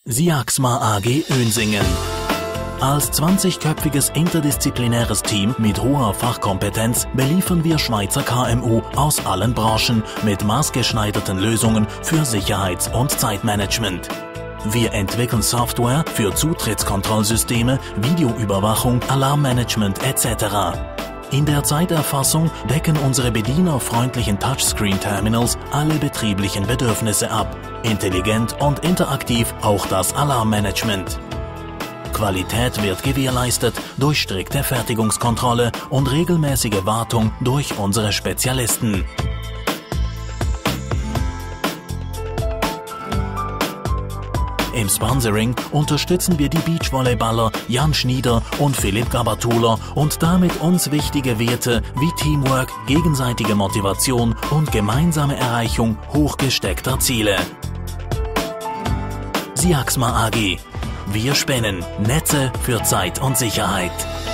SIAXMA AG Oensingen. Als 20-köpfiges interdisziplinäres Team mit hoher Fachkompetenz beliefern wir Schweizer KMU aus allen Branchen mit maßgeschneiderten Lösungen für Sicherheits- und Zeitmanagement. Wir entwickeln Software für Zutrittskontrollsysteme, Videoüberwachung, Alarmmanagement etc. In der Zeiterfassung decken unsere bedienerfreundlichen Touchscreen-Terminals alle betrieblichen Bedürfnisse ab. Intelligent und interaktiv auch das Alarmmanagement. Qualität wird gewährleistet durch strikte Fertigungskontrolle und regelmäßige Wartung durch unsere Spezialisten. Im Sponsoring unterstützen wir die Beachvolleyballer Jan Schnieder und Philipp Gabatuller und damit uns wichtige Werte wie Teamwork, gegenseitige Motivation und gemeinsame Erreichung hochgesteckter Ziele. SIAXMA AG. Wir spinnen Netze für Zeit und Sicherheit.